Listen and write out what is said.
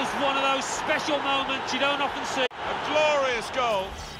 was one of those special moments you don't often see. A glorious goal.